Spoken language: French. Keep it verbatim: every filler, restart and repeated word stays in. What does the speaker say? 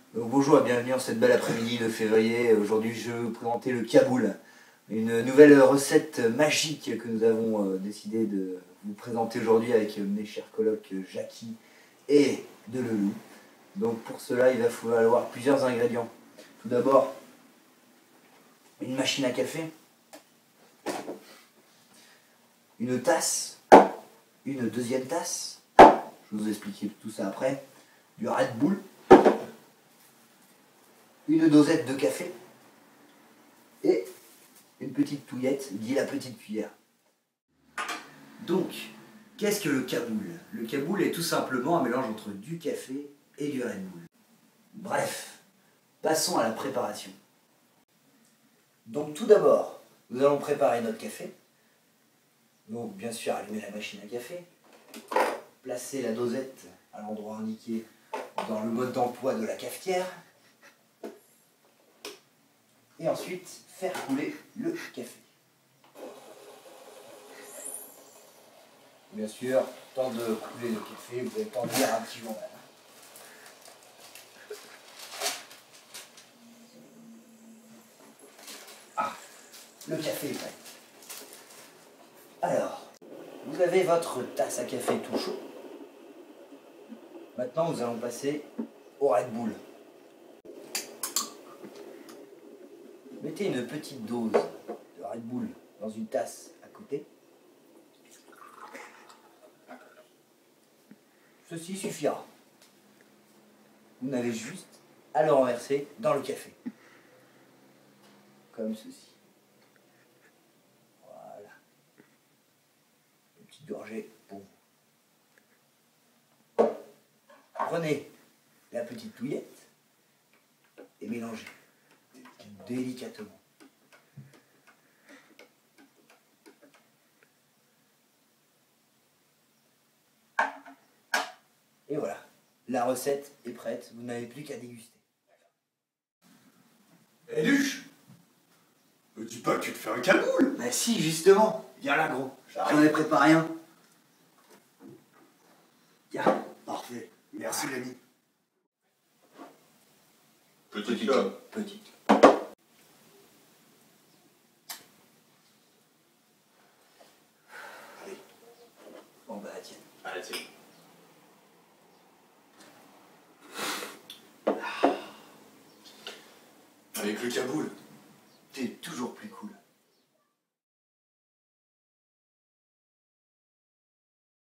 Donc bonjour et bienvenue en cette belle après-midi de février. Aujourd'hui je vais vous présenter le kaboul, une nouvelle recette magique que nous avons euh, décidé de vous présenter aujourd'hui avec mes chers colocs Jackie et Delelou. Donc pour cela il va falloir plusieurs ingrédients. Tout d'abord une machine à café, une tasse, une deuxième tasse, je vais vous expliquer tout ça après, du Red Bull, une dosette de café et une petite touillette, dit la petite cuillère. Donc, qu'est-ce que le kaboul? Le kaboul est tout simplement un mélange entre du café et du Red Bull. Bref, passons à la préparation. Donc tout d'abord, nous allons préparer notre café. Donc bien sûr, allumer la machine à café, placer la dosette à l'endroit indiqué dans le mode d'emploi de la cafetière, et ensuite faire couler le café. Bien sûr, temps de couler le café, vous avez le temps de lire un petit journal. Ah, le café est prêt. Alors, vous avez votre tasse à café tout chaud. Maintenant, nous allons passer au Red Bull. Mettez une petite dose de Red Bull dans une tasse à côté. Ceci suffira. Vous n'avez juste à le renverser dans le café. Comme ceci. Voilà. Une petite gorgée pour vous. Prenez la petite touillette et mélangez délicatement. Et voilà, la recette est prête, vous n'avez plus qu'à déguster. Eh Luche, me dis pas que tu te fais un kaboul. Bah si, justement, viens là gros, j'en ai préparé un. Tiens, Parfait, merci l'ami. petite, petite. petite. Allez. Bon bah tiens. Allez, tiens. Avec le kaboul, T'es toujours plus cool.